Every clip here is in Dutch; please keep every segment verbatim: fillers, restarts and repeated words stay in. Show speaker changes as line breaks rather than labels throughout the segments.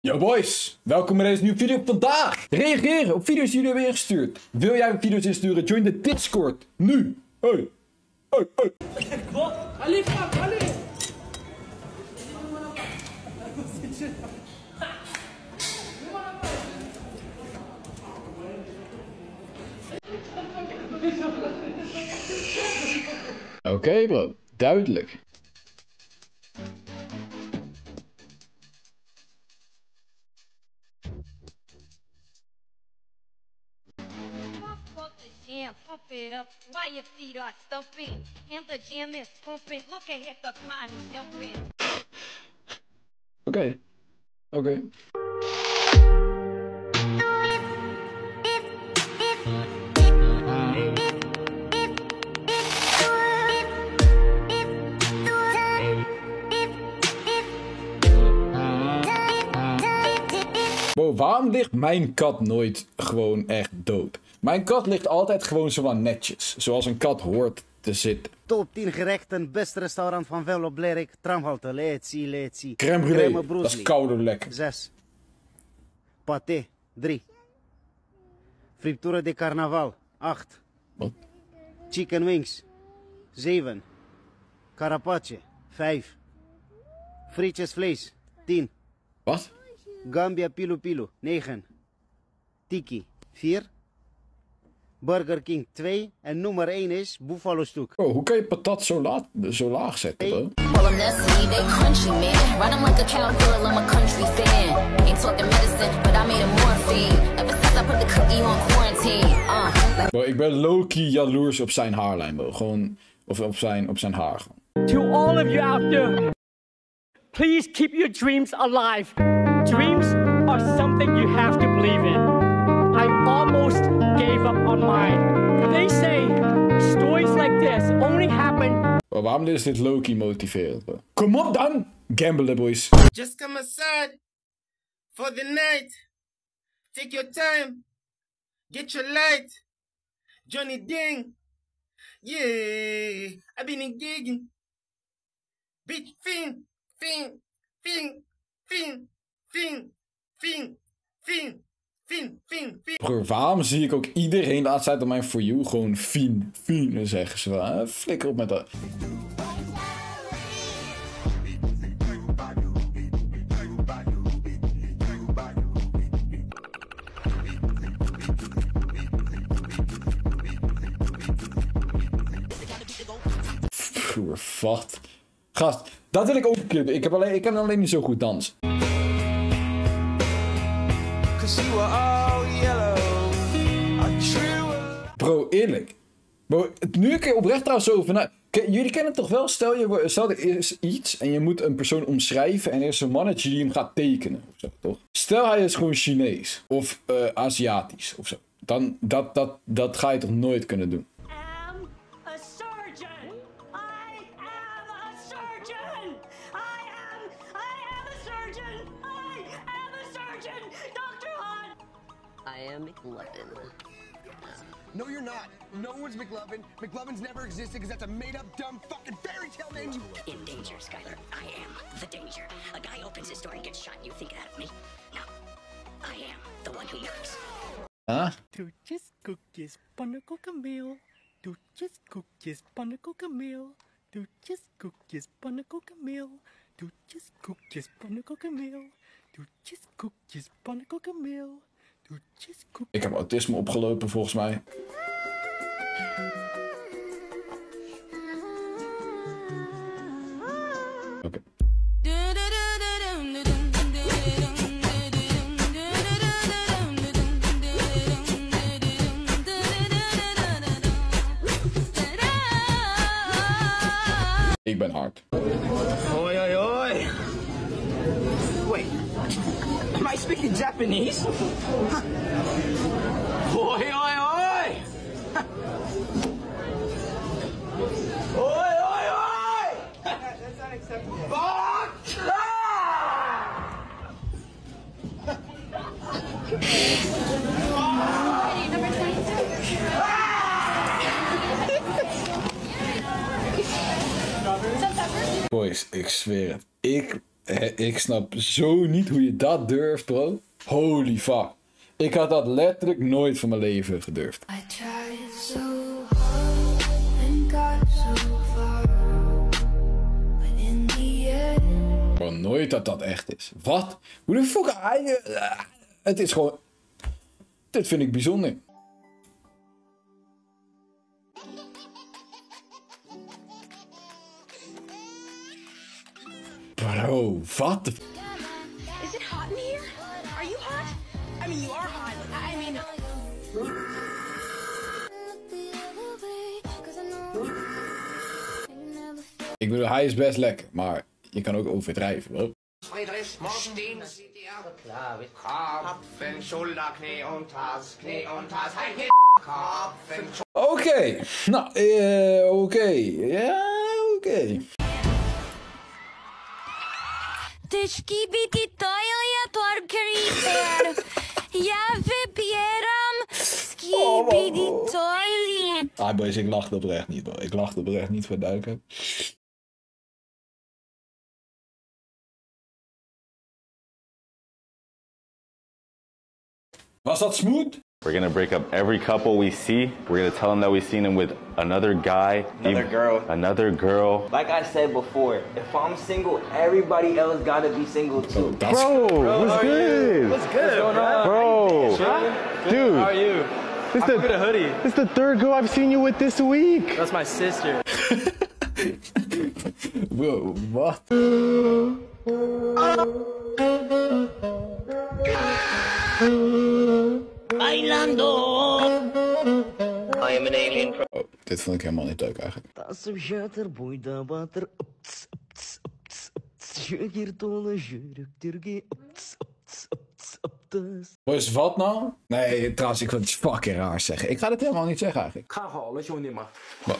Yo boys, welkom bij deze nieuwe video. Vandaag reageren op video's die jullie hebben ingestuurd. Wil jij video's insturen? Join de Discord. Nu. Hey. Hey, hey. Oké okay, bro, duidelijk.
Pump it up while your feet are stumping and the gym is pumping. Look at the climb jumping.
Oké, oké. Wow, waarom ligt mijn kat nooit gewoon echt dood? Mijn kat ligt altijd gewoon zo aan netjes, zoals een kat hoort te zitten.
Top tien gerechten, beste restaurant van Venlo, Blerik, tramhalte, let's see, let's see.
Crème brûlée, dat is kouder lekker.
zes. Pâté, drie. Friptura de carnaval, acht.
Wat?
Chicken wings, zeven. Carapace, vijf. Frietjes vlees, tien.
Wat?
Gambia pilu pilu, negen. Tiki, vier. Burger King twee en nummer één is Buffalo Stuk.
Oh, hoe kan je patat zo, laat, zo laag zetten, bro? Bro, ik ben low-key jaloers op zijn haarlijn, bro. Gewoon, of op zijn, op zijn haar.
To all of you out there, please keep your dreams alive. Dreams are something you have to believe in. I almost gave up on mine. They say stories like this only happen.
Bro, waarom is dit low-key motiverend, bro? Kom op dan, gamblen boys.
Just come aside for the night. Take your time. Get your light. Johnny Ding. Yeah, I've been in gigging. Bitch, fin, fin, fin, fin, fin, fin, fin. Fin, fin, fin.
Bro, waarom zie ik ook iedereen de laatste tijd op mijn For You gewoon fin, fin zeggen ze wel. Flikker op met dat. Broer, wat? Gast, dat wil ik ook een keer doen. Ik, heb alleen, ik kan alleen niet zo goed dansen. Bro, eerlijk. Bro, nu ik er oprecht trouwens over na... Jullie kennen het toch wel? Stel, je, stel er is iets en je moet een persoon omschrijven en er is een mannetje die hem gaat tekenen. Of zo, toch? Stel hij is gewoon Chinees of uh, Aziatisch of zo. Dan dat, dat, dat ga je toch nooit kunnen doen.
I am McLovin.
No, you're not. No one's McLovin. McLovin's never existed because that's a made-up, dumb, fucking fairy tale name.
In danger, Skylar. I am the danger. A guy opens his door and gets shot, and you think that of me? No. I am the one who knocks.
Huh?
Dooches, cookies, Panacoca meal. Dooches, cookies, Panacoca meal. Dooches, cookies, Panacoca meal. Dooches, cookies, Panacoca meal. Dooches, cookies, Panacoca meal.
Ik heb autisme opgelopen volgens mij. Oké. Okay. Ik ben hard.
Oi, oi, oi. Wait. Am I speaking Japanese? Oi, oi, oi! Oi, oi, oi! That's unacceptable. Fuck!
Boys, ik zweer het. Ik Eh, Ik snap zo niet hoe je dat durft, bro. Holy fuck. Ik had dat letterlijk nooit van mijn leven gedurfd.
I tried so hard and got so far, but in the end.
Gewoon nooit dat dat echt is. Wat? Hoe de fuck? Hij, uh, het is gewoon... Dit vind ik bijzonder. Bro, wat de...
Is it hot in here? Are you hot? I mean, you are hot. I I mean...
Ik bedoel, hij is best lekker, maar je kan ook overdrijven, bro.
Friedrich, morgen Dienst sieht die Erde klar mit Kopfen, Schulter, Knie und Tas, Knie und Tas, hey, Kopfen,
Oké, okay. Nou, eh, oké. Okay. Ja, oké. Okay.
Ty skibidi tojo ja torkriper. Ja wybieram skibidi toilet.
Ah, boys, ik lach oprecht niet, bro. Ik lach oprecht niet voor duiken. Was dat smooth?
We're gonna break up every couple we see. We're gonna tell them that we've seen them with another guy.
Another
even,
girl.
Another girl.
Like I said before, if I'm single, everybody else gotta be single too.
Bro, bro what's good?
What's good, bro?
Bro, dude.
How are you?
This
I
the,
forgot a hoodie.
This is the third girl I've seen you with this week.
That's my sister.
Bro, wat?
Bailando. I am an alien from...
Oh, dit vond ik helemaal niet leuk eigenlijk. Boys, wat nou? Nee, trouwens, ik wil iets fucking raars zeggen. Ik ga dit helemaal niet zeggen eigenlijk.
看好了，兄弟们。
Wat?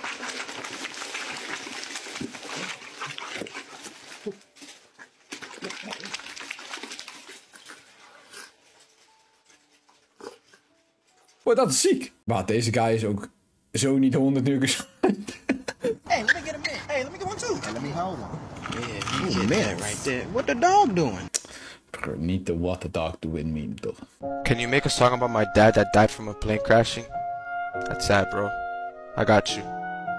Boy, dat is ziek. Maar deze guy is ook zo niet honderd nuggets.
Hey, let me get a minute. Hey, let me get one too. Hey, let me hold one. Yeah, you get that right there. What the dog doing?
Niet de what the dog doing meme, toch?
Can you make a song about my dad that died from a plane crashing? That's sad, bro. I got you.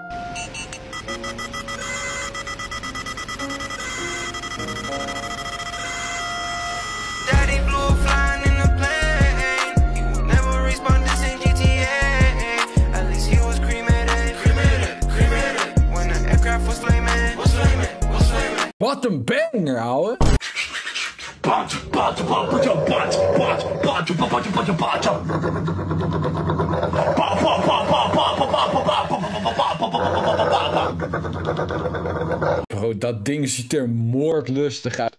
Daddy blew a flying in the plane. He would never respond this in G T A. At least he was cremated. Cremated, cremated. When the aircraft was flaming. Was flaming, was flaming.
Wat een banger, ouwe! Bro, dat ding ziet er moordlustig uit.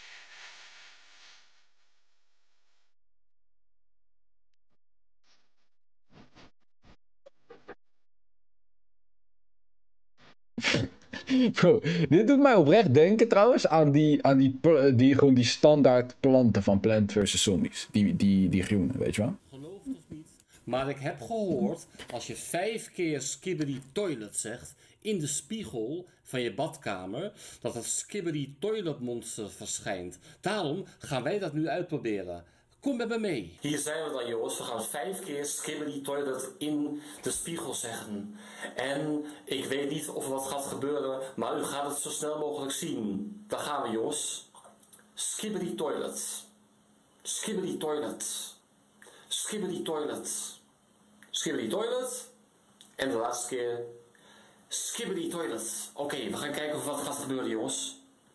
Bro, dit doet mij oprecht denken trouwens aan die, aan die, die, gewoon die standaard planten van Plant versus. Zombies. Die, die, die groene, weet je wel?
Geloof het of niet, maar ik heb gehoord, als je vijf keer Skibidi Toilet zegt in de spiegel van je badkamer, dat het Skibidi Toilet monster verschijnt. Daarom gaan wij dat nu uitproberen. Kom met me mee. Hier zijn we dan, jongens. We gaan vijf keer Skibidi Toilet in de spiegel zeggen. En ik weet niet of er wat gaat gebeuren, maar u gaat het zo snel mogelijk zien. Daar gaan we, jongens. Skibidi Toilet. Skibidi Toilet. Skibidi Toilet. Skibidi Toilet. En de laatste keer. Skibidi Toilet. Oké, okay, we gaan kijken of wat gaat gebeuren, jongens.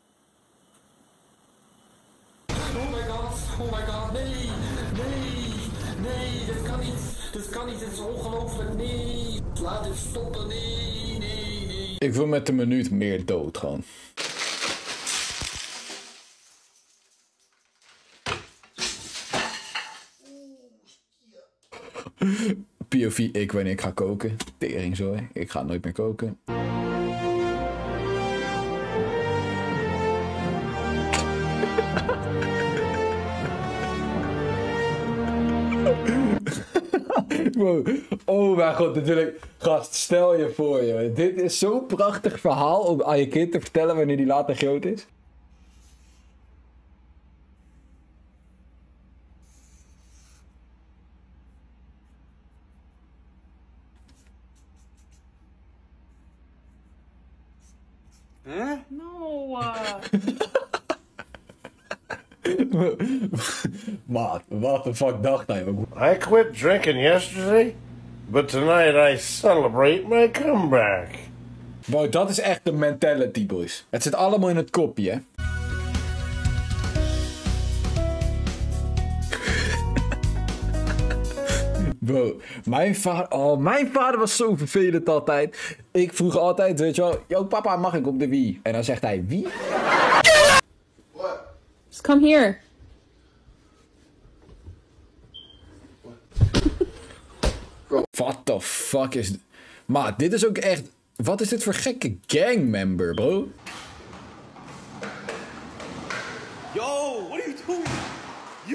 Oh my god, oh my god, nee, nee, nee, dit kan niet, dit kan niet, dit is ongelooflijk, nee, laat dit stoppen, nee, nee, nee.
Ik wil met een minuut meer dood gewoon. P O V, ik wanneer ik ga koken. Tering zo, hè. Ik ga nooit meer koken. Wow. Oh mijn god, natuurlijk. Gast, stel je voor, joh. Dit is zo'n prachtig verhaal om aan je kind te vertellen wanneer die later groot is.
Huh? No. Uh...
Maat, what the fuck dacht hij ook?
I quit drinking yesterday, but tonight I celebrate my comeback.
Boy, dat is echt de mentality, boys. Het zit allemaal in het kopje, hè. Bro, mijn vader, oh, mijn vader was zo vervelend altijd. Ik vroeg altijd, weet je wel, yo papa, mag ik op de Wii? En dan zegt hij, wie?
Just come here.
What the fuck is... Maar dit is ook echt... Wat is dit voor gekke gangmember, bro?
Yo, what are you doing? Yo!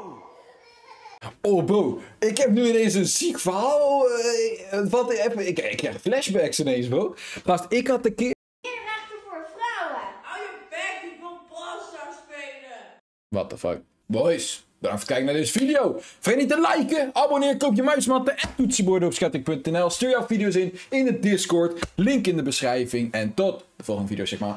Oh bro, ik heb nu ineens een ziek verhaal. Uh, wat, even, ik, ik krijg flashbacks ineens, bro. Gast, ik had een keer...
Rechten voor vrouwen. Hou je bek, ik wil Brawl spelen.
What the fuck? Boys, bedankt voor het kijken naar deze video. Vergeet niet te liken, abonneer, koop je muismatten en toetsenborden op schatting punt n l. Stuur jouw video's in in de Discord, link in de beschrijving. En tot de volgende video, zeg maar.